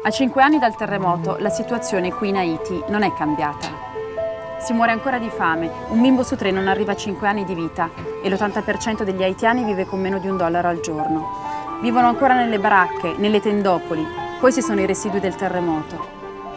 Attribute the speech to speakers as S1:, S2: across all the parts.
S1: A 5 anni dal terremoto, la situazione qui in Haiti non è cambiata. Si muore ancora di fame, un bimbo su 3 non arriva a 5 anni di vita e l'80% degli haitiani vive con meno di $1 al giorno. Vivono ancora nelle baracche, nelle tendopoli, poi ci sono i residui del terremoto.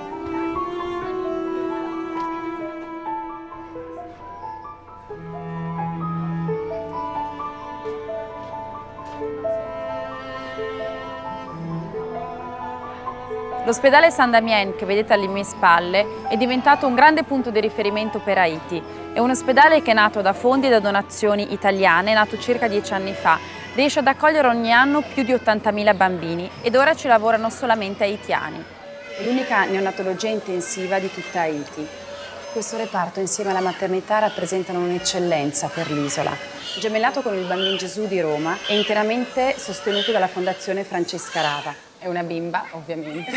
S1: L'ospedale Saint Damien, che vedete alle mie spalle, è diventato un grande punto di riferimento per Haiti. È un ospedale che è nato da fondi e da donazioni italiane, è nato circa 10 anni fa. Riesce ad accogliere ogni anno più di 80.000 bambini ed ora ci lavorano solamente haitiani. È l'unica neonatologia intensiva di tutta Haiti. Questo reparto insieme alla maternità rappresentano un'eccellenza per l'isola. Gemellato con il Bambino Gesù di Roma, è interamente sostenuto dalla Fondazione Francesca Rava. È una bimba, ovviamente.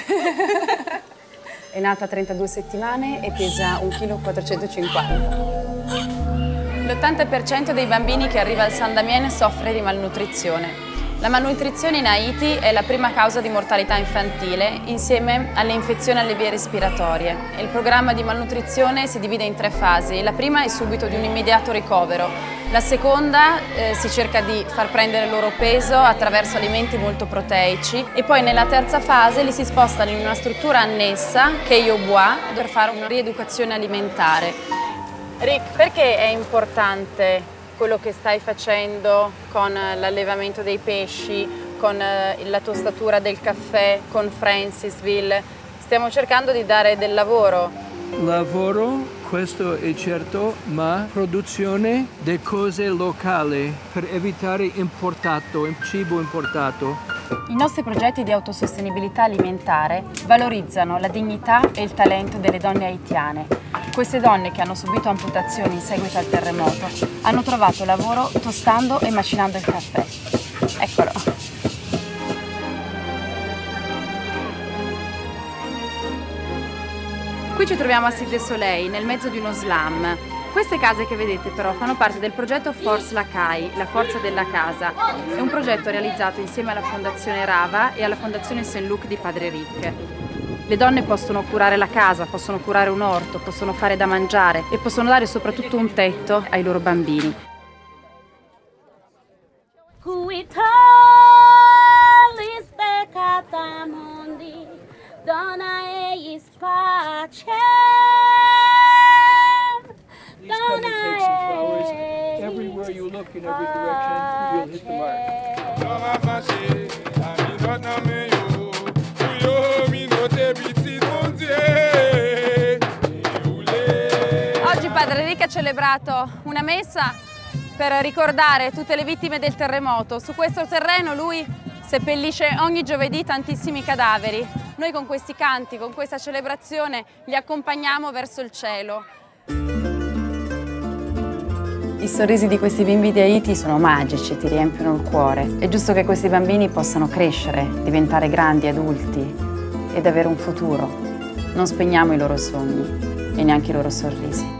S1: È nata a 32 settimane e pesa 1,450 kg. L'80% dei bambini che arriva al Saint Damien soffre di malnutrizione. La malnutrizione in Haiti è la prima causa di mortalità infantile insieme alle infezioni alle vie respiratorie. Il programma di malnutrizione si divide in 3 fasi. La prima è subito di un immediato ricovero. La seconda si cerca di far prendere il loro peso attraverso alimenti molto proteici e poi nella terza fase li si spostano in una struttura annessa che è Yobois per fare una rieducazione alimentare. Rick, perché è importante quello che stai facendo con l'allevamento dei pesci, con la tostatura del caffè, con Francisville? Stiamo cercando di dare del lavoro.
S2: Lavoro, questo è certo, ma produzione di cose locali per evitare cibo importato.
S1: I nostri progetti di autosostenibilità alimentare valorizzano la dignità e il talento delle donne haitiane. Queste donne che hanno subito amputazioni in seguito al terremoto hanno trovato lavoro tostando e macinando il caffè. Eccolo. Qui ci troviamo a Cirque du Soleil, nel mezzo di uno slam. Queste case che vedete però fanno parte del progetto Force la CAI, la forza della casa. È un progetto realizzato insieme alla Fondazione Rava e alla Fondazione Saint-Luc di Padre Rick. Le donne possono curare la casa, possono curare un orto, possono fare da mangiare e possono dare soprattutto un tetto ai loro bambini.
S2: Everywhere you look in every direction, you'll hit the mark.
S1: Oggi Padre Rick ha celebrato una messa per ricordare tutte le vittime del terremoto. Su questo terreno lui seppellisce ogni giovedì tantissimi cadaveri. Noi con questi canti, con questa celebrazione, li accompagniamo verso il cielo. I sorrisi di questi bimbi di Haiti sono magici, ti riempiono il cuore. È giusto che questi bambini possano crescere, diventare grandi adulti ed avere un futuro. Non spegniamo i loro sogni e neanche i loro sorrisi.